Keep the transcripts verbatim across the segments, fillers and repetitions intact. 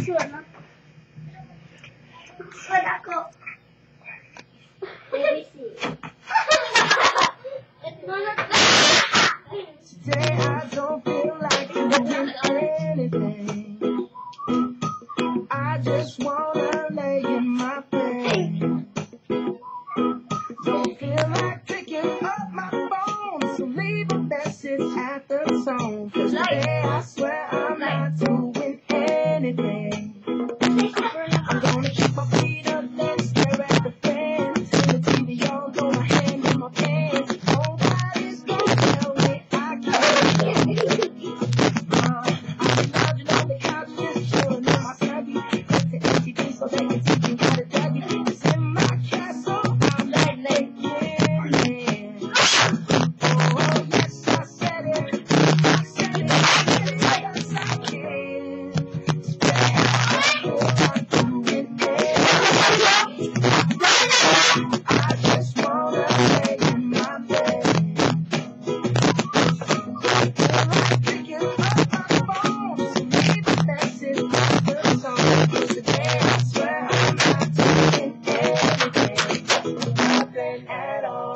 suono. Suona ako. Baby, see. Today I don't feel like doing anything. I just wanna lay in my bed. Don't feel like picking up my phone, so leave a message at the tone. 'Cause today I swear I'm not doing anything. I'm gonna keep my feet up and stare at the fan. Turn the T V on, throw my hand in my pants. Nobody's gonna tell me I can't. Uh, I'm lounging on the couch, just chilling in my tabby. It's an empty piece, so they can teach me how to dabby. It's in my castle, I'm not naked. Oh, yes, I said it. I said it. Yes, I can. Today I feel like doing it. I just wanna lay in my bed. Picking up my phone, so leave a message at the tone. 'Cause today I swear I'm not doing anything, nothing at all.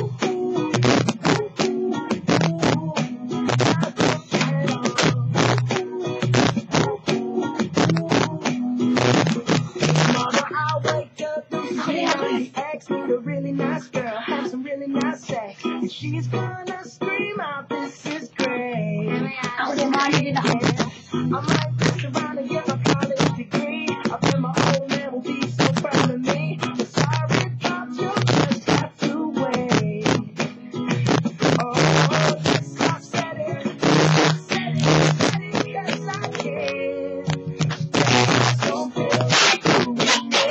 Tomorrow I'll wake up and see my ex with a really nice girl, have some really nice sex, and she's gonna scream out, "This is great." Ako din mga hindi na ako. I might mess around and get my college degree. I bet my old man will be so proud of me. But sorry, Pop, you just have to wait. Oh, yes, I said it. I said it, I said it, yes, I can. I don't feel like doing it.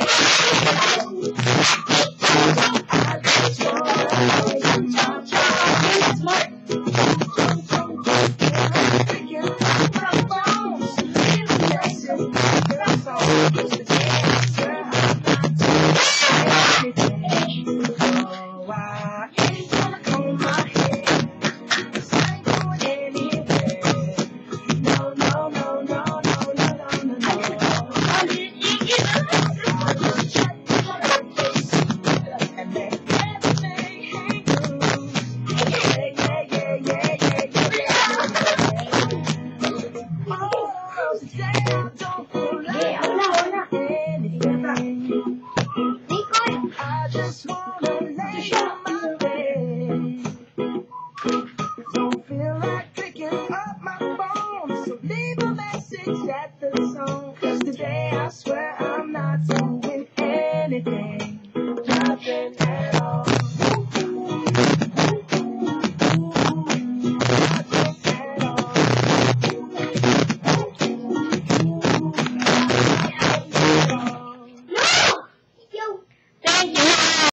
I just wanna lay in my bed. Picking up my phone, so leave a message at the tone. 'Cause today I swear I'm not doing anything. Oh, I ain't gonna comb my hair, 'cause I ain't going anywhere. No, no, no, no, no, no, no, no, no. I'll just check my face and let everything hang loose. Yeah, yeah, yeah, yeah, yeah, yeah, yeah. Oh, today I don't feel like anything. I just wanna lay in my bed. Don't feel like picking up my phone, so leave a message at the tone. 'Cause today I swear I'm not doing anything, nothing at all.